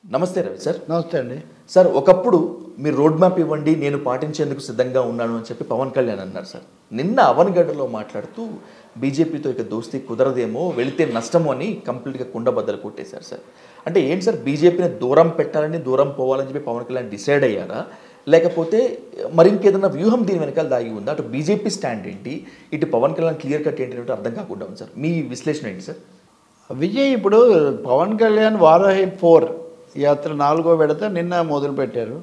నమస్తే రవి సార్. నమస్తే అండి సార్, ఒకప్పుడు మీరు రోడ్ మ్యాప్ ఇవ్వండి నేను పాటించేందుకు సిద్ధంగా ఉన్నాను అని చెప్పి పవన్ కళ్యాణ్ అన్నారు సార్. నిన్న అవన్గఢలో మాట్లాడుతూ బీజేపీతో ఇక దోస్తీ కుదరదేమో, వెళితే నష్టమో అని కంప్లీట్గా కుండబద్దలు కొట్టేశారు సార్. అంటే ఏంటి సార్, బీజేపీని దూరం పెట్టాలని, దూరం పోవాలని చెప్పి పవన్ కళ్యాణ్ డిసైడ్ అయ్యారా, లేకపోతే మరింకేదన్నా వ్యూహం దీని వెనకాల దాగి ఉందా? అటు బీజేపీ స్టాండ్ ఏంటి, ఇటు పవన్ కళ్యాణ్ క్లియర్ కట్ ఏంటి అంటే అర్థం కాకుండా ఉంది సార్. మీ విశ్లేషణ ఏంటి సార్? విజయ్, ఇప్పుడు పవన్ కళ్యాణ్ వారాహి 4 యాత్ర 4వ విడత నిన్న మొదలుపెట్టారు.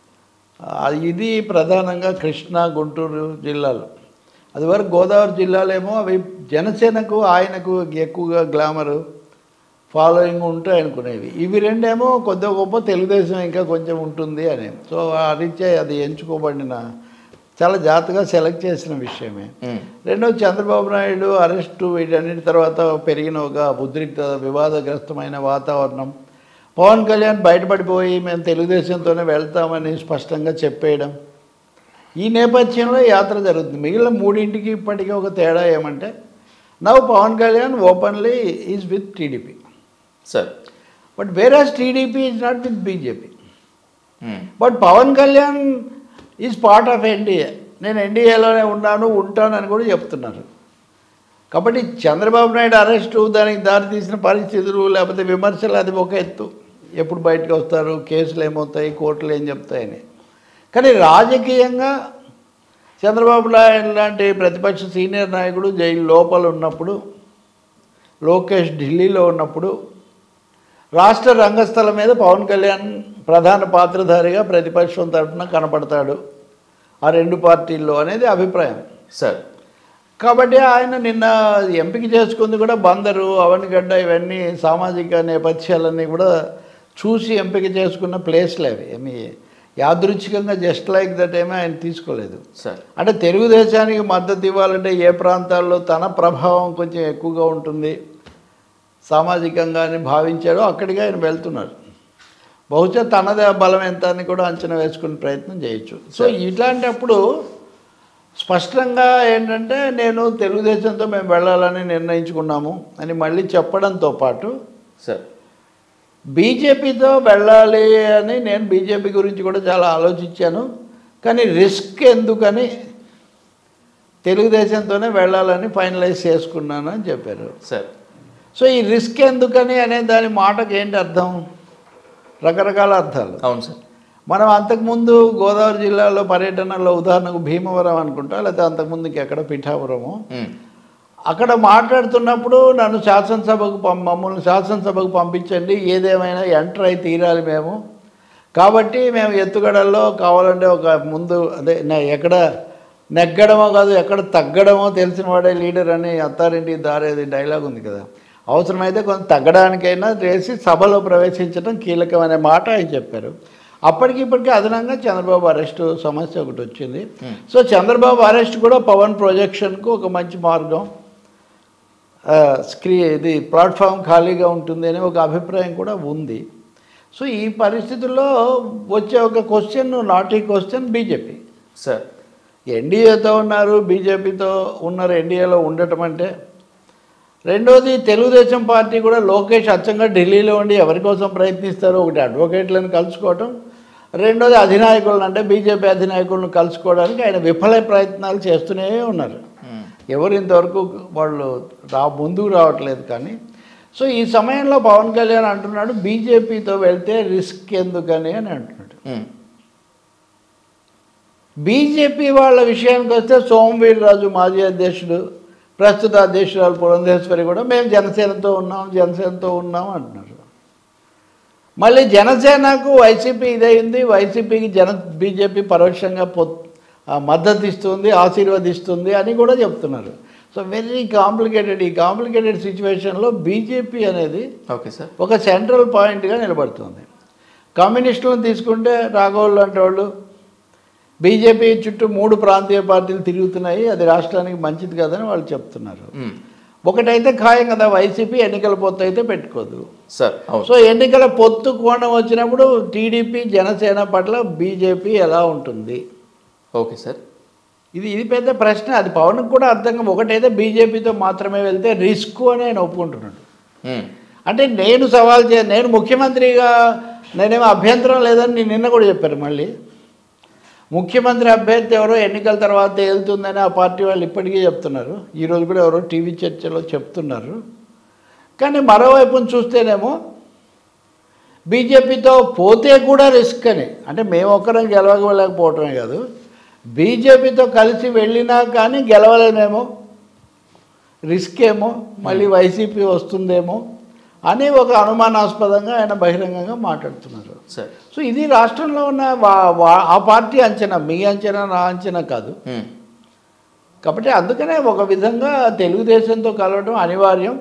ఇది ప్రధానంగా కృష్ణా, గుంటూరు జిల్లాలు. అది వరకు గోదావరి జిల్లాలేమో అవి జనసేనకు ఆయనకు ఎక్కువగా గ్లామరు ఫాలోయింగ్ ఉంటే అనుకునేవి. ఇవి రెండేమో కొద్దిగా గొప్ప తెలుగుదేశం ఇంకా కొంచెం ఉంటుంది అని. సో ఆ రీత్యా అది ఎంచుకోబడిన చాలా జాగ్రత్తగా సెలెక్ట్ చేసిన విషయమే. రెండోది చంద్రబాబు నాయుడు అరెస్టు, వీటన్నిటి తర్వాత పెరిగిన ఒక ఉద్రిక్త వివాదగ్రస్తమైన వాతావరణం, పవన్ కళ్యాణ్ బయటపడిపోయి మేము తెలుగుదేశంతోనే వెళ్తామని స్పష్టంగా చెప్పేయడం, ఈ నేపథ్యంలో యాత్ర జరుగుతుంది. మిగిలిన మూడింటికి ఇప్పటికీ ఒక తేడా ఏమంటే, now Pawan Kalyan openly is with TDP sir, but whereas TDP is not with BJP. But Pawan Kalyan is part of NDA. నేను ఎన్డీఏలోనే ఉంటానని కూడా చెప్తున్నారు. కాబట్టి చంద్రబాబు నాయుడు అరెస్టు, దానికి దారితీసిన పరిస్థితులు లేకపోతే విమర్శలు, అది ఒక ఎత్తు. ఎప్పుడు బయటకు వస్తారు, కేసులు ఏమవుతాయి, కోర్టులు ఏం చెప్తాయని. కానీ రాజకీయంగా చంద్రబాబు నాయుడు లాంటి ప్రతిపక్ష సీనియర్ నాయకుడు జైలు లోపల ఉన్నప్పుడు, లోకేష్ ఢిల్లీలో ఉన్నప్పుడు, రాష్ట్ర రంగస్థలం మీద పవన్ కళ్యాణ్ ప్రధాన పాత్రధారిగా ప్రతిపక్షం తరఫున కనపడతాడు ఆ రెండు పార్టీల్లో అనేది అభిప్రాయం సార్. కాబట్టి ఆయన నిన్న ఎంపిక చేసుకుంది కూడా బందరు, అవనిగడ్డ, ఇవన్నీ సామాజిక నేపథ్యాలన్నీ కూడా చూసి ఎంపిక చేసుకున్న ప్లేస్లు అవి. ఏమి యాదృచ్ఛికంగా జస్ట్ లైక్ దట్ ఏమీ ఆయన తీసుకోలేదు సార్. అంటే తెలుగుదేశానికి మద్దతు ఇవ్వాలంటే ఏ ప్రాంతాల్లో తన ప్రభావం కొంచెం ఎక్కువగా ఉంటుంది సామాజికంగా అని భావించాడో అక్కడికి ఆయన వెళ్తున్నారు. బహుశా తనదే బలం ఎంత అని కూడా అంచనా వేసుకునే ప్రయత్నం చేయొచ్చు. సో ఇట్లాంటప్పుడు స్పష్టంగా ఏంటంటే, నేను తెలుగుదేశంతో మేము వెళ్ళాలని నిర్ణయించుకున్నాము అని మళ్ళీ చెప్పడంతో పాటు, సార్ బీజేపీతో వెళ్ళాలి అని నేను బీజేపీ గురించి కూడా చాలా ఆలోచించాను, కానీ రిస్క్ ఎందుకని తెలుగుదేశంతోనే వెళ్ళాలని ఫైనలైజ్ చేసుకున్నాను అని చెప్పారు సార్. సో ఈ రిస్క్ ఎందుకని అనే దాని మాటకు ఏంటి అర్థం? రకరకాల అర్థాలు. అవును సార్. మనం అంతకుముందు గోదావరి జిల్లాలో పర్యటనలో ఉదాహరణకు భీమవరం అనుకుంటా, లేకపోతే అంతకుముందుకి ఎక్కడ పిఠాపురము, అక్కడ మాట్లాడుతున్నప్పుడు నన్ను మమ్మల్ని శాసనసభకు పంపించండి, ఏదేమైనా ఎంటర్ అయి తీరాలి మేము, కాబట్టి మేము ఎత్తుగడల్లో కావాలంటే ఒక ముందు అదే ఎక్కడ నెగ్గడమో కాదు ఎక్కడ తగ్గడమో తెలిసిన వాడే లీడర్ అని అత్తారింటికి దారేది డైలాగ్ ఉంది కదా, అవసరమైతే కొంత తగ్గడానికైనా చేసి సభలో ప్రవేశించడం కీలకమనే మాట ఆయన చెప్పారు. అప్పటికిప్పటికీ అదనంగా చంద్రబాబు అరెస్టు సమస్య ఒకటి వచ్చింది. సో చంద్రబాబు అరెస్ట్ కూడా పవన్ ప్రొజెక్షన్కు ఒక మంచి మార్గం, ఇది ప్లాట్ఫామ్ ఖాళీగా ఉంటుంది అనే ఒక అభిప్రాయం కూడా ఉంది. సో ఈ పరిస్థితుల్లో వచ్చే ఒక question, naughty question, BJP sir ఎన్డీఏతో ఉన్నారు, బీజేపీతో ఉన్నారు, ఎన్డీఏలో ఉండటం అంటే. రెండోది తెలుగుదేశం పార్టీ కూడా లోకేష్ అచ్చంగా ఢిల్లీలో ఉండి ఎవరి కోసం ప్రయత్నిస్తారో, ఒకటి అడ్వకేట్లను కలుసుకోవటం, రెండోది అధినాయకులను అంటే బీజేపీ అధినాయకులను కలుసుకోవడానికి ఆయన విఫల ప్రయత్నాలు చేస్తూనే ఉన్నారు. ఎవరు ఇంతవరకు వాళ్ళు ముందుకు రావట్లేదు. కానీ సో ఈ సమయంలో పవన్ కళ్యాణ్ అంటున్నాడు బీజేపీతో వెళ్తే రిస్క్ ఎందుకని అని అంటున్నాడు. బీజేపీ వాళ్ళ విషయానికి వస్తే సోమవీర్రాజు మాజీ అధ్యక్షుడు, ప్రస్తుత అధ్యక్షురాలు పురంధేశ్వరి కూడా మేము జనసేనతో ఉన్నాం అంటున్నారు. మళ్ళీ జనసేనకు వైసీపీ ఇదైంది, వైసీపీకి బీజేపీ పరోక్షంగా మద్దతు ఇస్తుంది, ఆశీర్వదిస్తుంది అని కూడా చెప్తున్నారు. So very complicated. ఈ కాంప్లికేటెడ్ సిచ్యువేషన్లో బీజేపీ అనేది ఓకే సార్ ఒక సెంట్రల్ పాయింట్గా నిలబడుతుంది. కమ్యూనిస్టులను తీసుకుంటే రాఘవులు లాంటి వాళ్ళు బీజేపీ చుట్టూ 3 ప్రాంతీయ పార్టీలు తిరుగుతున్నాయి, అది రాష్ట్రానికి మంచిది కాదని వాళ్ళు చెప్తున్నారు. ఒకటైతే ఖాయం కదా, వైసీపీ ఎన్నికల పొత్తు అయితే పెట్టుకోదు సార్. సో ఎన్నికల పొత్తు కోణం వచ్చినప్పుడు టీడీపీ జనసేన పట్ల బీజేపీ ఎలా ఉంటుంది? ఓకే సార్, ఇది పెద్ద ప్రశ్న. అది పవన్కి కూడా అర్థం. ఒకటైతే బీజేపీతో మాత్రమే వెళ్తే రిస్క్ అని ఆయన ఒప్పుకుంటున్నాడు. అంటే నేను ముఖ్యమంత్రిగా నేనేమో అభ్యంతరం లేదని నిన్న కూడా చెప్పారు. మళ్ళీ ముఖ్యమంత్రి అభ్యర్థి ఎవరో ఎన్నికల తర్వాత వెళ్తుందని ఆ పార్టీ వాళ్ళు ఇప్పటికీ చెప్తున్నారు. ఈరోజు కూడా ఎవరో టీవీ చర్చలో చెప్తున్నారు. కానీ మరోవైపును చూస్తేనేమో బీజేపీతో పోతే కూడా రిస్క్ అని, అంటే మేము ఒక్కరం గెలవలేకపోవటమే కాదు, బీజేపీతో కలిసి వెళ్ళినా కానీ గెలవలేమేమో, రిస్క్ ఏమో, మళ్ళీ వైసీపీ వస్తుందేమో అని ఒక అనుమానాస్పదంగా ఆయన బహిరంగంగా మాట్లాడుతున్నారు. సో ఇది రాష్ట్రంలో ఉన్న ఆ పార్టీ అంచనా, మీ అంచనా నా అంచనా కాదు. కాబట్టి అందుకనే ఒక విధంగా తెలుగుదేశంతో కలవడం అనివార్యం.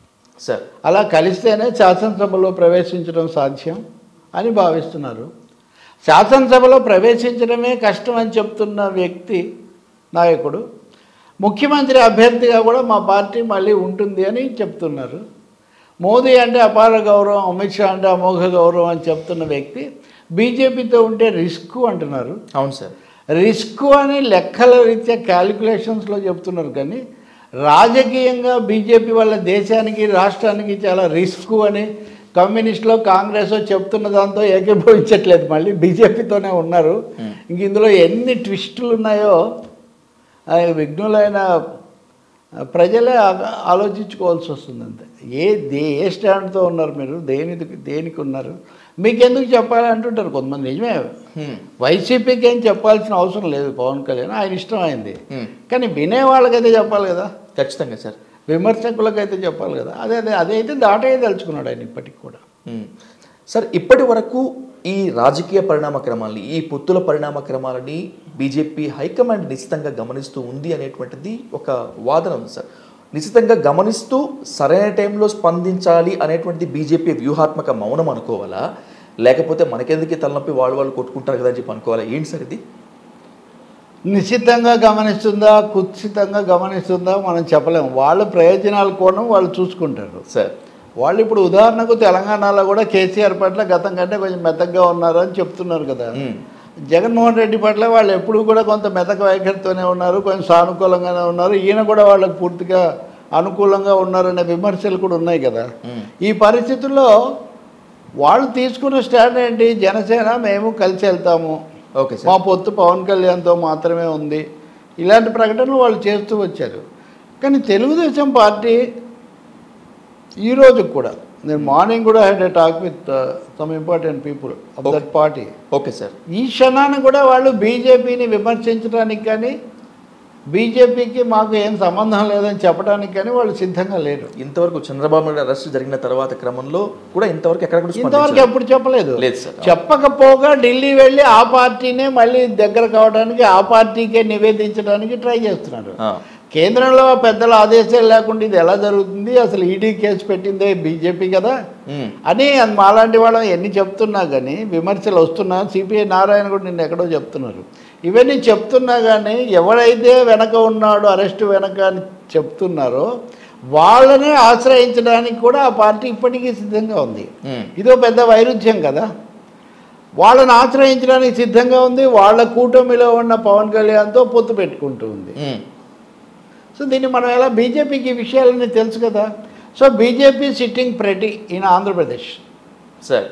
అలా కలిస్తేనే శాసనసభలో ప్రవేశించడం సాధ్యం అని భావిస్తున్నారు. శాసనసభలో ప్రవేశించడమే కష్టం అని చెప్తున్న వ్యక్తి నాయకుడు ముఖ్యమంత్రి అభ్యర్థిగా కూడా మా పార్టీ మళ్ళీ ఉంటుంది అని చెప్తున్నారు. మోదీ అంటే అపార గౌరవం, అమిత్ షా అంటే అమోఘ గౌరవం అని చెప్తున్న వ్యక్తి బీజేపీతో ఉంటే రిస్క్ అంటున్నారు. అవును సార్, రిస్క్ అని లెక్కల రీత్యా క్యాలిక్యులేషన్స్లో చెప్తున్నారు. కానీ రాజకీయంగా బీజేపీ వల్ల దేశానికి రాష్ట్రానికి చాలా రిస్క్ అని కమ్యూనిస్టులో కాంగ్రెస్ చెప్తున్న దాంతో ఏకీభవించట్లేదు. మళ్ళీ బీజేపీతోనే ఉన్నారు. ఇంక ఇందులో ఎన్ని ట్విస్టులు ఉన్నాయో విఘ్నులైన ప్రజలే ఆలోచించుకోవాల్సి వస్తుంది. అంతే. ఏ స్టాండ్తో ఉన్నారు మీరు, దేనికి ఉన్నారు, మీకెందుకు చెప్పాలి అంటుంటారు కొంతమంది. నిజమే, వైసీపీకి ఏం చెప్పాల్సిన అవసరం లేదు. పవన్ కళ్యాణ్ ఆయన ఇష్టం అయింది. కానీ వినేవాళ్ళకైతే చెప్పాలి కదా. ఖచ్చితంగా సార్. విమర్శకులకైతే చెప్పాలి కదా. అదైతే దాటే తెలుసుకున్నాడు ఆయన ఇప్పటికి కూడా. సార్, ఇప్పటి వరకు ఈ రాజకీయ పరిణామక్రమాలని, ఈ పొత్తుల పరిణామక్రమాలని బీజేపీ హైకమాండ్ నిశ్చితంగా గమనిస్తూ ఉంది అనేటువంటిది ఒక వాదన ఉంది సార్. నిశ్చితంగా గమనిస్తూ సరైన టైంలో స్పందించాలి అనేటువంటిది బీజేపీ వ్యూహాత్మక మౌనం అనుకోవాలా, లేకపోతే మనకెందుకు తలనొప్పి వాళ్ళు కొట్టుకుంటారు కదా అని చెప్పి అనుకోవాలా? ఏంటి సార్ ఇది? నిశ్చితంగా గమనిస్తుందా, కుత్సితంగా గమనిస్తుందా మనం చెప్పలేము. వాళ్ళ ప్రయోజనాల కోణం వాళ్ళు చూసుకుంటారు సార్. వాళ్ళు ఇప్పుడు ఉదాహరణకు తెలంగాణలో కూడా కేసీఆర్ పట్ల గతం కంటే కొంచెం మెత్తగా ఉన్నారు అని చెప్తున్నారు కదా. జగన్మోహన్ రెడ్డి పట్ల వాళ్ళు ఎప్పుడు కూడా కొంత మెతక వైఖరితోనే ఉన్నారు, కొంచెం సానుకూలంగానే ఉన్నారు. ఈయన కూడా వాళ్ళకు పూర్తిగా అనుకూలంగా ఉన్నారనే విమర్శలు కూడా ఉన్నాయి కదా. ఈ పరిస్థితుల్లో వాళ్ళు తీసుకున్న స్టాండ్ ఏంటి? జనసేన మేము కలిసి వెళ్తాము, మా పొత్తు పవన్ కళ్యాణ్తో మాత్రమే ఉంది, ఇలాంటి ప్రకటనలు వాళ్ళు చేస్తూ వచ్చారు. కానీ తెలుగుదేశం పార్టీ ఈరోజు కూడా, నేను మార్నింగ్ కూడా had a talk with some important people of that party. Okay sir. ఈ క్షణాన్ని కూడా వాళ్ళు బీజేపీని విమర్శించడానికి కానీ, బీజేపీకి మాకు ఏం సంబంధం లేదని చెప్పడానికి కానీ వాళ్ళు సిద్ధంగా లేరు. ఇంతవరకు చంద్రబాబు నాయుడు అరెస్ట్ జరిగిన తర్వాత క్రమంలో కూడా ఇంతవరకు ఎప్పుడు చెప్పలేదు. లేదు సార్. చెప్పకపోగా ఢిల్లీ వెళ్ళి ఆ పార్టీనే మళ్ళీ దగ్గర కావడానికి, ఆ పార్టీకే నివేదించడానికి ట్రై చేస్తున్నారు. కేంద్రంలో పెద్దల ఆదేశాలు లేకుండా ఇది ఎలా జరుగుతుంది, అసలు ఈడీ కేసు పెట్టిందే బీజేపీ కదా అని మాలాంటి వాళ్ళం ఎన్ని చెప్తున్నా కానీ, విమర్శలు వస్తున్నా, సిపిఐ నారాయణ కూడా నిన్న ఎక్కడో చెప్తున్నారు. ఇవన్నీ చెప్తున్నా కానీ ఎవరైతే వెనక ఉన్నాడో, అరెస్ట్ వెనక అని చెప్తున్నారో వాళ్ళనే ఆశ్రయించడానికి కూడా ఆ పార్టీ ఇప్పటికీ సిద్ధంగా ఉంది. ఇదో పెద్ద వైరుధ్యం కదా. వాళ్ళని ఆశ్రయించడానికి సిద్ధంగా ఉంది, వాళ్ళ కూటమిలో ఉన్న పవన్ కళ్యాణ్తో పొత్తు పెట్టుకుంటూ ఉంది. సో దీన్ని మనం ఎలా, బీజేపీకి ఈ విషయాలన్నీ తెలుసు కదా. So BJP sitting pretty in Andhra Pradesh sir.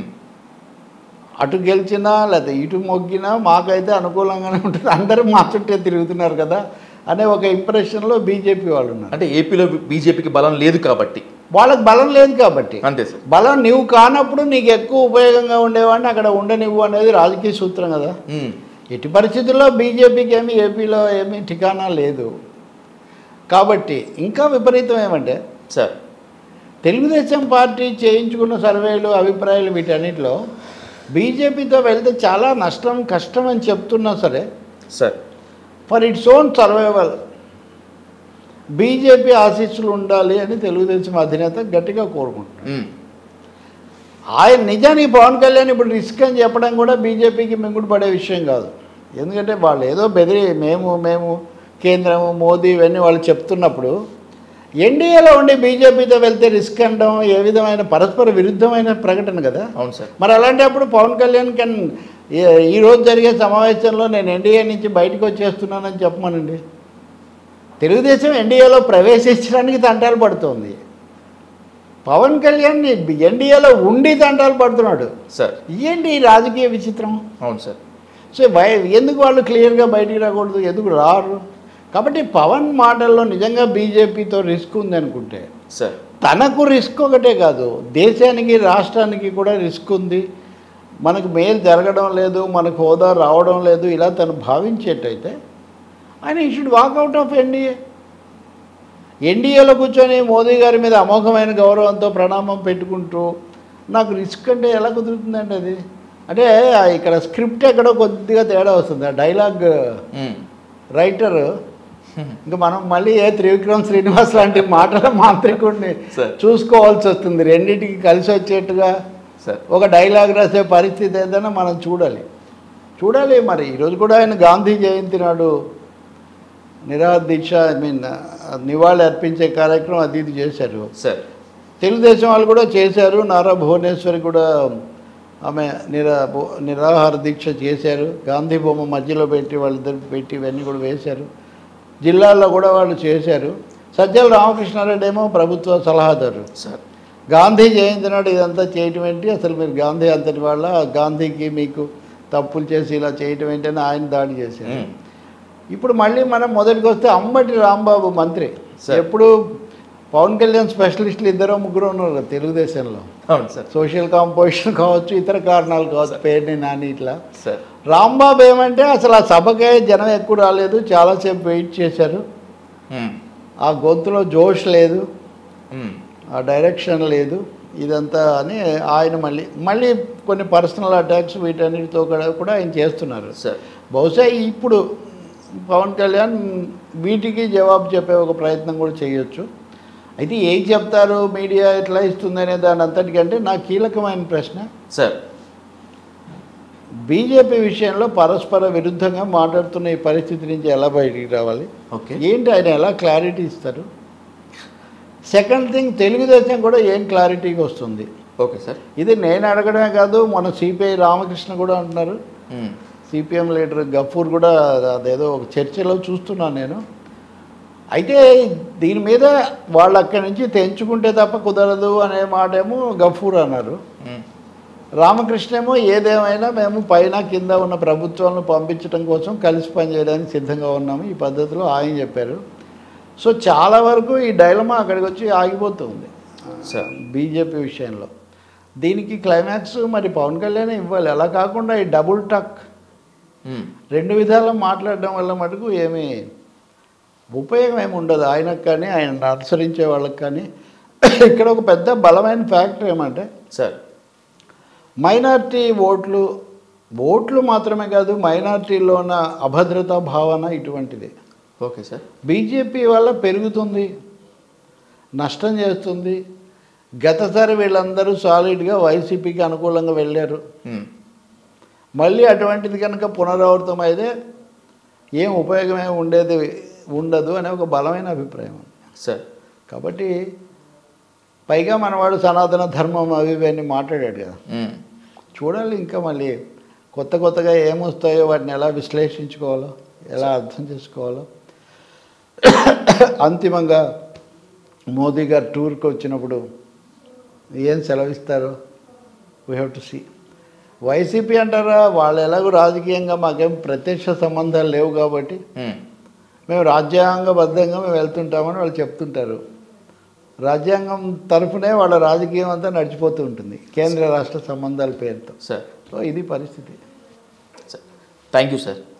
అటు గెలిచినా లేదా ఇటు మొగ్గినా మాకైతే అనుకూలంగానే ఉంటుంది, అందరూ మా చుట్టే తిరుగుతున్నారు కదా అనే ఒక ఇంప్రెషన్లో బీజేపీ వాళ్ళు ఉన్నారు. అంటే ఏపీలో బీజేపీకి బలం లేదు కాబట్టి, వాళ్ళకి బలం లేదు కాబట్టి. అంతే సార్. బలం నీవు కానప్పుడు నీకు ఎక్కువ ఉపయోగంగా ఉండేవాడిని అక్కడ ఉండనివ్వు అనేది రాజకీయ సూత్రం కదా. ఎట్టి పరిస్థితుల్లో బీజేపీకి ఏమీ ఏపీలో ఏమీ ఠికానా లేదు. కాబట్టి ఇంకా విపరీతం ఏమంటే సార్, తెలుగుదేశం పార్టీ చేయించుకున్న సర్వేలు, అభిప్రాయాలు వీటన్నిటిలో బీజేపీతో వెళ్తే చాలా నష్టం, కష్టం అని చెప్తున్నా సరే sir, for its own survival BJP ఆశీస్సులు ఉండాలి అని తెలుగుదేశం అధినేత గట్టిగా కోరుకుంటున్నారు. ఆయన నిజానికి పవన్ కళ్యాణ్ ఇప్పుడు రిస్క్ అని చెప్పడం కూడా బీజేపీకి మింగుడు పడే విషయం కాదు. ఎందుకంటే వాళ్ళు ఏదో బెదిరి మేము కేంద్రము, మోదీ ఇవన్నీ వాళ్ళు చెప్తున్నప్పుడు ఎన్డీఏలో ఉండి బీజేపీతో వెళ్తే రిస్క్ అనడం ఏ విధమైన పరస్పర విరుద్ధమైన ప్రకటన కదా. అవును సార్. మరి అలాంటప్పుడు పవన్ కళ్యాణ్ ఈరోజు జరిగే సమావేశంలో నేను ఎన్డీఏ నుంచి బయటకు వచ్చేస్తున్నానని చెప్పమనండి. తెలుగుదేశం ఎన్డీఏలో ప్రవేశించడానికి తంటాలు పడుతోంది. పవన్ కళ్యాణ్ ఎన్డీఏలో ఉండి తంటాలు పడుతున్నాడు సార్. ఏంటి ఈ రాజకీయ విచిత్రం? అవును సార్. సో ఎందుకు వాళ్ళు క్లియర్గా బయటికి రాకూడదు, ఎందుకు రారు? కాబట్టి పవన్ మాటల్లో నిజంగా బీజేపీతో రిస్క్ ఉంది అనుకుంటే సార్, తనకు రిస్క్ ఒకటే కాదు, దేశానికి రాష్ట్రానికి కూడా రిస్క్ ఉంది, మనకు మేలు జరగడం లేదు, మనకు హోదా రావడం లేదు, ఇలా తను భావించేటైతే ఆయన ఈ షుడ్ వాక్అవుట్ ఆఫ్ ఎన్డీఏలో కూర్చొని మోదీ గారి మీద అమోఘమైన గౌరవంతో ప్రణామం పెట్టుకుంటూ నాకు రిస్క్ అంటే ఎలా కుదురుతుందండి అది? అంటే ఇక్కడ స్క్రిప్ట్ ఎక్కడో కొద్దిగా తేడా వస్తుంది. ఆ డైలాగ్ రైటర్ ఇంకా మనం మళ్ళీ త్రివిక్రమ్ శ్రీనివాస్ లాంటి మాటల మాంత్రికుడిని చూసుకోవాల్సి వస్తుంది. రెండింటికి కలిసి వచ్చేట్టుగా ఒక డైలాగ్ రాసే పరిస్థితి ఏదైనా మనం చూడాలి. మరి ఈరోజు కూడా ఆయన గాంధీ జయంతి నాడు నిరాహార దీక్ష నివాళి అర్పించే కార్యక్రమం అది ఇది చేశారు సార్. తెలుగుదేశం వాళ్ళు కూడా చేశారు. నారా భువనేశ్వరి కూడా ఆమె నిరాహార దీక్ష చేశారు. గాంధీ బొమ్మ మధ్యలో పెట్టి వాళ్ళిద్దరు పెట్టి ఇవన్నీ కూడా వేశారు. జిల్లాల్లో కూడా వాళ్ళు చేశారు. సజ్జల రామకృష్ణారెడ్డి ఏమో ప్రభుత్వ సలహాదారు సార్. గాంధీ జయంతి నాడు ఇదంతా చేయటం ఏంటి, అసలు మీరు గాంధీ అంతటి వాళ్ళ, గాంధీకి మీకు తప్పులు చేసి ఇలా చేయటం ఏంటి అని ఆయన దాడి చేశారు. ఇప్పుడు మళ్ళీ మనం మొదటికి వస్తే అంబటి రాంబాబు మంత్రి. ఎప్పుడు పవన్ కళ్యాణ్ స్పెషలిస్టులు 2-3 ఉన్నారు తెలుగుదేశంలో. అవును సార్. సోషల్ కాంపోజిషన్ కావచ్చు, ఇతర కారణాలు కావచ్చు, పేరుని నాని ఇట్లా. రాంబాబు ఏమంటే అసలు ఆ సభకే జనం ఎక్కువ రాలేదు, చాలాసేపు వెయిట్ చేశారు, ఆ గొంతులో జోష్ లేదు, ఆ డైరెక్షన్ లేదు, ఇదంతా అని ఆయన మళ్ళీ కొన్ని పర్సనల్ అటాక్స్ వీటన్నిటితో కూడా ఆయన చేస్తున్నారు. బహుశా ఇప్పుడు పవన్ కళ్యాణ్ వీటికి జవాబు చెప్పే ఒక ప్రయత్నం కూడా చేయొచ్చు. అయితే ఏం చెప్తారు, మీడియా ఎట్లా ఇస్తుందనే దాని అంతటికంటే నాకు కీలకమైన ప్రశ్న సార్, బీజేపీ విషయంలో పరస్పర విరుద్ధంగా మాట్లాడుతున్న ఈ పరిస్థితి నుంచి ఎలా బయటికి రావాలి, ఏంటి ఆయన ఎలా క్లారిటీ ఇస్తారు? సెకండ్ థింగ్, తెలుగుదేశం కూడా ఏం క్లారిటీకి వస్తుంది? Okay sir. ఇది నేను అడగడమే కాదు, మన సిపిఐ రామకృష్ణ కూడా అంటున్నారు, సిపిఎం లీడర్ గఫూర్ కూడా అదేదో ఒక చర్చలో చూస్తున్నాను నేను. అయితే దీని మీద వాళ్ళు అక్కడి నుంచి తెంచుకుంటే తప్ప కుదరదు అనే మాట ఏమో గఫూర్ అన్నారు. రామకృష్ణ ఏమో ఏదేమైనా మేము పైన కింద ఉన్న ప్రభుత్వాలను పంపించడం కోసం కలిసి పనిచేయడానికి సిద్ధంగా ఉన్నాము, ఈ పద్ధతిలో ఆయన చెప్పారు. సో చాలా వరకు ఈ డైలమా అక్కడికి వచ్చి ఆగిపోతుంది బీజేపీ విషయంలో. దీనికి క్లైమాక్స్ మరి పవన్ కళ్యాణ్ ఇవ్వాలి. అలా కాకుండా ఈ డబుల్ టక్ రెండు విధాలు మాట్లాడడం వల్ల మటుకు ఏమీ ఉపయోగం ఏమి ఉండదు ఆయనకు కానీ, ఆయన అనుసరించే వాళ్ళకి కానీ. ఇక్కడ ఒక పెద్ద బలమైన ఫ్యాక్టర్ ఏమంటే సార్, మైనారిటీ ఓట్లు మాత్రమే కాదు, మైనారిటీలో ఉన్న అభద్రతా భావన ఇటువంటిది. Okay sir. బీజేపీ వల్ల పెరుగుతుంది, నష్టం చేస్తుంది. గతసారి వీళ్ళందరూ సాలిడ్గా వైసీపీకి అనుకూలంగా వెళ్ళారు. మళ్ళీ అటువంటిది కనుక పునరావృతం అయితే ఏం ఉపయోగమే ఉండదు అనే ఒక బలమైన అభిప్రాయం సార్. కాబట్టి పైగా మనవాడు సనాతన ధర్మం అవి ఇవన్నీ మాట్లాడాడు కదా, చూడాలి ఇంకా మళ్ళీ కొత్తగా ఏమొస్తాయో వాటిని ఎలా విశ్లేషించుకోవాలో, ఎలా అర్థం చేసుకోవాలో. అంతిమంగా మోదీ గారు టూర్కి వచ్చినప్పుడు ఏం సెలవిస్తారో we have to see. YCP అంటారా, వాళ్ళు ఎలాగో రాజకీయంగా మాకేం ప్రత్యక్ష సంబంధాలు లేవు కాబట్టి మేము రాజ్యాంగబద్ధంగా మేము వెళ్తుంటామని వాళ్ళు చెప్తుంటారు. రాజ్యాంగం తరఫునే వాళ్ళ రాజకీయం అంతా నడిచిపోతూ ఉంటుంది కేంద్ర రాష్ట్ర సంబంధాల పేరుతో. సార్, సో ఇది పరిస్థితి. Thank you sir.